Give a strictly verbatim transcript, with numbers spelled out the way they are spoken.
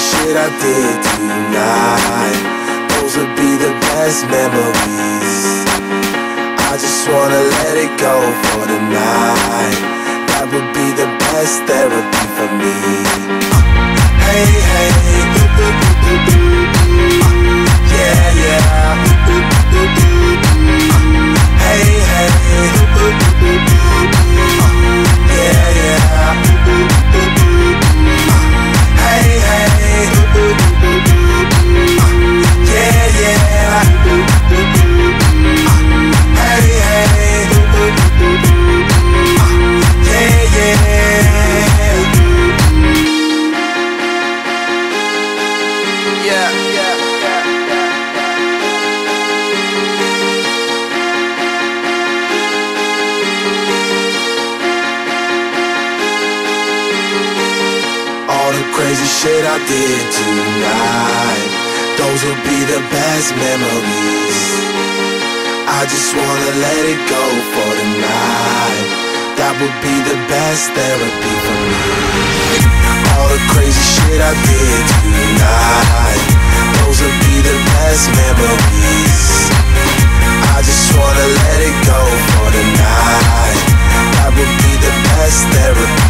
shit I did tonight, those would be the best memories. I just wanna let it go for the night. That would be the best therapy for me. Hey, hey, ooh, ooh, ooh, ooh, ooh. Yeah, yeah. Ooh, ooh, ooh, ooh. Hey, hey, ooh, ooh, ooh, ooh, ooh. Yeah, yeah. Ooh, ooh, ooh, ooh. Hey, hey, ooh, ooh, ooh, ooh. Yeah, yeah. Ooh, ooh, ooh, ooh. Hey, hey, ooh, ooh, ooh, ooh. Yeah, yeah. Yeah, yeah, yeah, yeah. All the crazy shit I did tonight, those will be the best memories. I just wanna let it go for the night. That would be the best therapy for me. All the crazy shit I did tonight, those will be the best memories. I just wanna let it go for the night. That would be the best therapy.